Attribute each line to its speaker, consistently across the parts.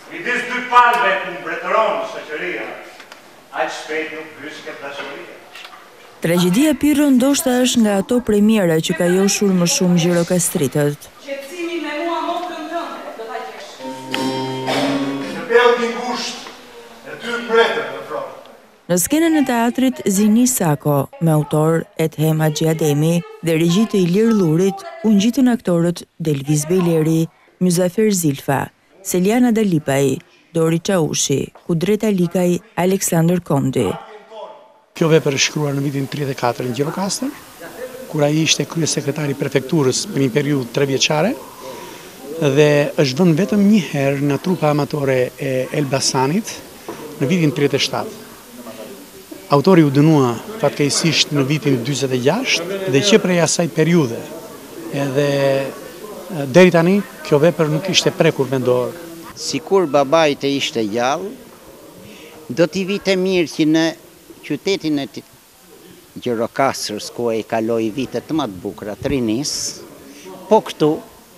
Speaker 1: Midis dy palëve ku mbretëron shoqëria, aq shpejt nuk hysket dashuria.
Speaker 2: Tragjedia Pirro ndoshta është nga ato premiera që ka joshur më shumë gjirokastritët.
Speaker 3: Qetësimi me mua motrën tënde, do ta gjesh.
Speaker 1: Në pelë ngusht e dy mbretër në front.
Speaker 2: Në skenën e teatrit Zini Sako, me autor Edhem Haxhiademi dhe regji të Ilir Llurit, u ngjitën aktorët Delviz Bejleri, Mjuzafer Zilfa, Seliana Dalipaj, Dori Çaushi, Kudret Alikaj, Aleksandër Kondi.
Speaker 4: Kjo vepër është shkruar në vitin 34 në Gjirokastër, kur ai ishte kryesekretari i prefekturës për një periudhë 3 vjeçare dhe është vënë vetëm një herë nga trupa amatore e Elbasanit në vitin 37. Autori u dënua fatkeqësisht në vitin 46 dhe që prej asaj periudhe edhe deri tani kjo vepër nuk ishte prekur me dorë.
Speaker 5: Sikur babait e ishte gjallë, do t'i vite mirë që në qytetin e Gjirokastrës, ku e kaloi vitet më të bukura të rinisë, po këtu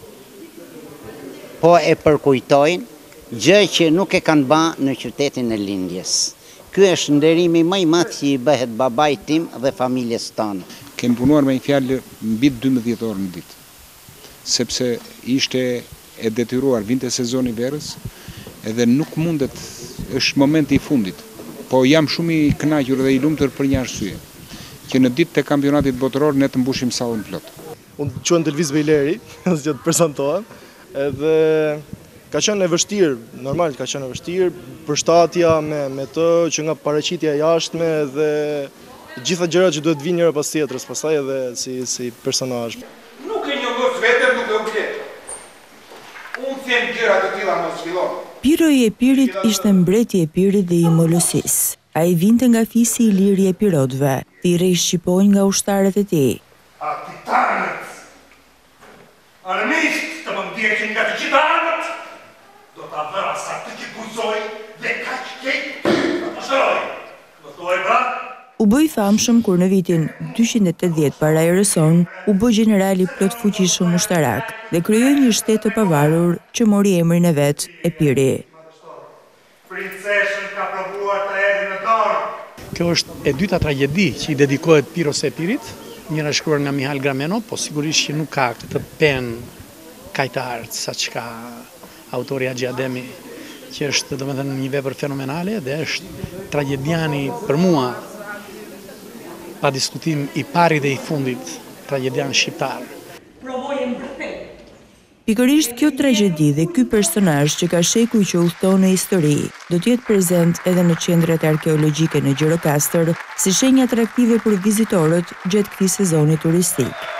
Speaker 5: po e përkujtojnë gjë që nuk e kanë bërë në qytetin e lindjes. Ky është nderimi më i madh që i bëhet babait tim dhe familjes tonë.
Speaker 6: Kem punuar me një fjalë mbi 12 orë në ditë, sepse ishte e detyruar, vinte sezoni verës, edhe nuk mundet, është momenti i fundit. Po jam shumë i kënaqur dhe i lumtur për një arsye, që në ditë të kampionatit botëror ne të mbushim sallën plot.
Speaker 7: Unë quhem Delviz Bejleri, që të prezantohem, edhe ka qenë e vështirë, normal ka qenë e vështirë, përshtatja me të që nga paraqitja jashtme dhe gjitha gjërat që duhet vinë njëra pas tjetrës, pastaj edhe si personazh.
Speaker 1: Nuk e njohës vetëm, nuk e u blet. Unë them gjëra të tilla mos fillon.
Speaker 2: Pirro i Epirit ishte mbreti i Epirit dhe i Molosisë. Ai vinte nga fisi i lirë i Epirotëve, thirrej shqiponj nga ushtarët e tij.
Speaker 1: A titanët, armisht të më ndjekin nga të gjitha anët, do t'a vëra sa të qikuzoj dhe kaq kejt ty të të shëroj. Do thuaj bra?
Speaker 2: U bëj famshëm kur në vitin 280 para erës sonë u bë generali plot fuqishëm ushtarak dhe krijoi një shtet të pavarur që mori emrin e vet Epiri.
Speaker 1: Princeshën ka provuar të hedhë në dorë.
Speaker 4: Kjo është e dyta tragjedi që i dedikohet Pirros Epirit, njëra shkruar nga Mihal Grameno, po sigurisht që nuk ka këtë penë kajtarë sa që ka autori Haxhiademi, që është domethënë një vepër fenomenale dhe është tragediani për mua pa diskutim i pari dhe i fundit, tragedian shqiptar.
Speaker 3: Provojë mbërthej.
Speaker 2: Pikërisht kjo tragjedi dhe ky personazh që ka shekuj që udhton në histori, do të jetë prezent edhe në qendrat arkeologjike në Gjirokastër si shenjë atraktive për vizitorët gjatë këtij sezoni turistik.